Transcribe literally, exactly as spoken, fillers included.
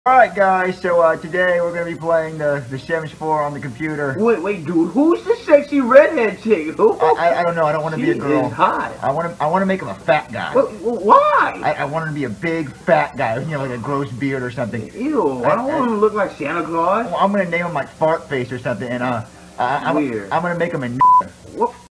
Alright guys, so uh, today we're going to be playing the, the Sims four on the computer. Wait, wait, dude, who's the sexy redhead chick? Who? I, I, I don't know, I don't want to be a girl. Is hot. I want to I want to make him a fat guy. Well, why? I, I want him to be a big fat guy, you know, like a gross beard or something. Ew, I, I don't want him to look like Santa Claus. I'm going to name him like Fart Face or something, and uh, I, I'm, Weird. I'm going to make him a n***. What?